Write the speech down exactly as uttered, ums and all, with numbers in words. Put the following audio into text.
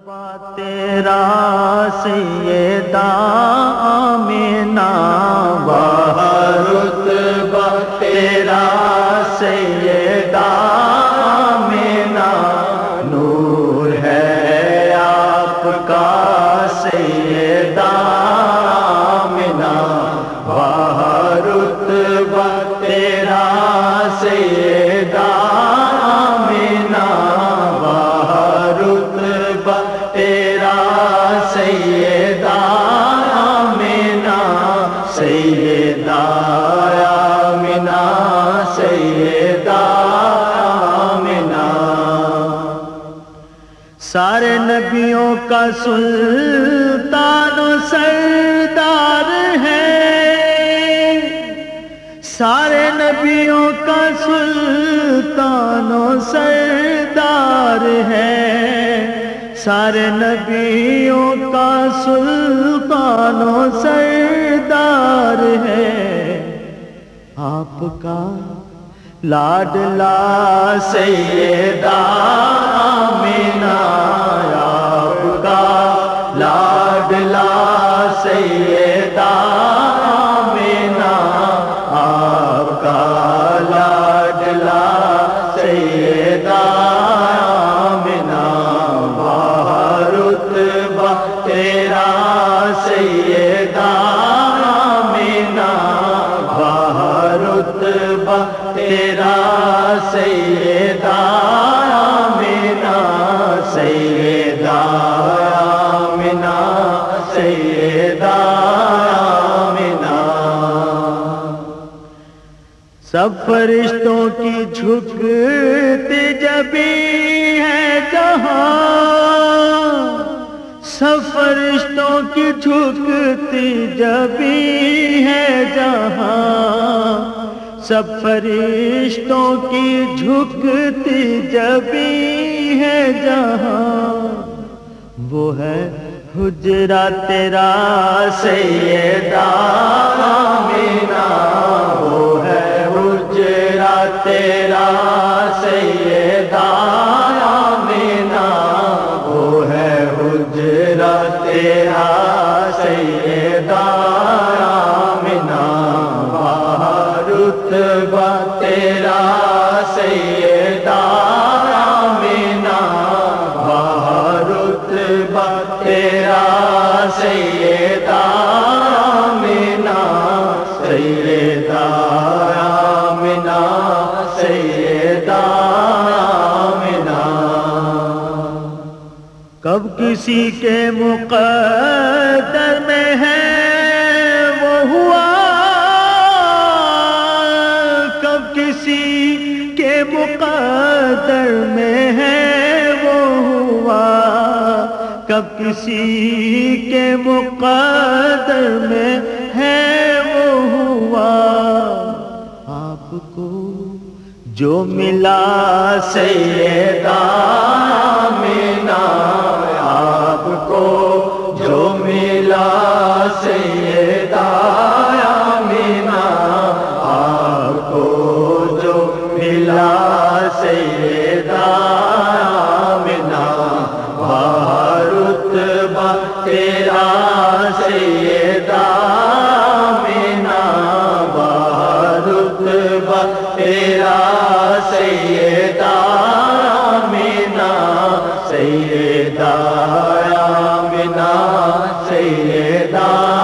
رتبہ تیرا سیدہ آمینہ، وہاں رتبہ تیرا سیدہ آمینہ، نور ہے آپ کا سیدہ آمینہ، وہاں رتبہ تیرا سیدہ آمینہ، وہاں رتبہ تیرا سیدہ آمینہ، سیدہ آمینہ، سیدہ آمینہ، سارے نبیوں کا سلطان و سردار ہے، سارے نبیوں کا سلطان و سردار ہے، سارے نبیوں کا سلطان و سردار ہے، آپ کا لاڈلا سیدہ آمینہ، آپ کا لاڈلا سیدہ آمینہ، آپ کا لاڈلا سیدہ آمینہ، وہاں رتبہ تیرا سیدہ آمینہ، وہاں رتبہ تیرا سیدہ آمینہ، سیدہ آمینہ، سیدہ آمینہ، سب فرشتوں کی جھکتی جبیں ہے جہاں، سب فرشتوں کی جھکتی جبیں ہے جہاں، سب فرشتوں کی جھکتی جبیں ہے جہاں، وہ ہے حجرہ تیرا سیدہ آمینہ، وہ ہے حجرہ تیرا سیدہ آمینہ، وہ ہے حجرہ تیرا سیدہ آمینہ، وہاں رتبہ تیرا سیدہ آمینہ، وہاں رتبہ تیرا سیدہ آمینہ، سیدہ آمینہ، سیدہ آمینہ، کب کسی کے مقدر میں ہے وہ ہوا، کب کسی کے مقدر میں ہے وہ ہوا، کب کسی کے مقدر میں ہے وہ ہوا، آپ کو جو ملا سیدہ آمینہ، آپ کو جو ملا سیدہ آمینہ، آپ کو جو ملا سیدہ آمینہ، وہاں رتبہ تیرا سیدہ آمینہ، وہاں رتبہ تیرا سیدہ آمینہ، سیدہ آمینہ، سیدہ